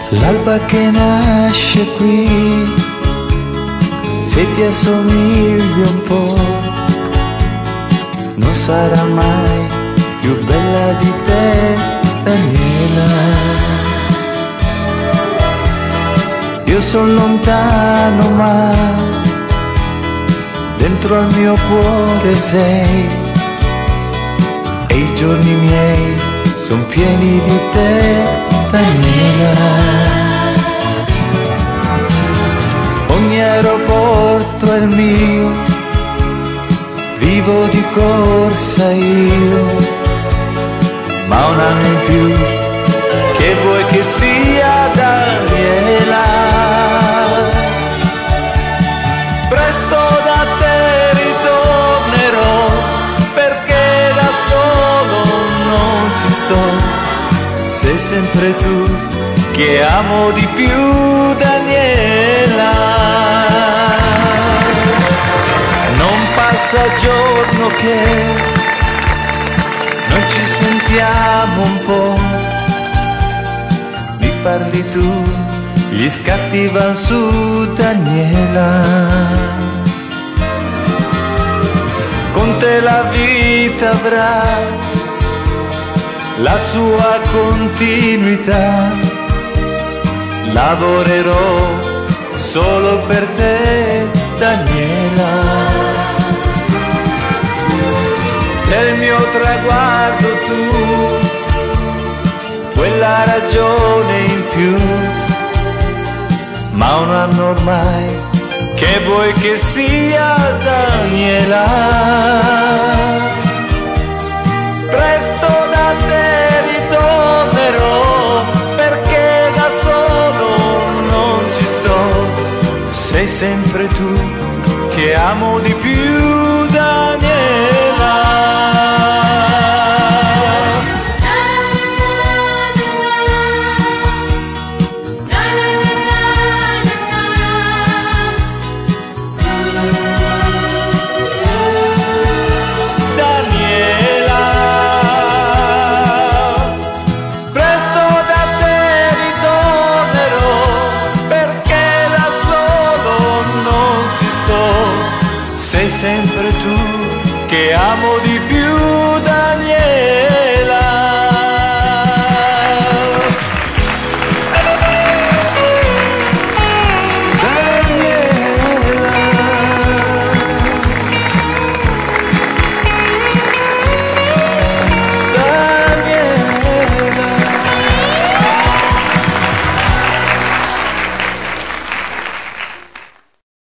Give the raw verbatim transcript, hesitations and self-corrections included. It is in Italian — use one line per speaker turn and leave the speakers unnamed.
L'alba che nasce qui, se ti assomigli un po', non sarà mai più bella di te, Daniela. Io sono lontano ma dentro al mio cuore sei, e i giorni miei son pieni di te, Daniela. Ogni aeroporto è il mio, vivo di corsa io, ma un anno in più, che vuoi che sia, Daniela? Presto da te ritornerò, perché da solo non ci sto, sei sempre tu che amo di più, Daniela. Non passa giorno che non ci sentiamo un po', mi parli tu, gli scatti van su, Daniela. Con te la vita avrà la sua continuità, lavorerò solo per te, Daniela. Sei il mio traguardo tu, quella ragione in più, ma un anno ormai, che vuoi che sia, Daniela?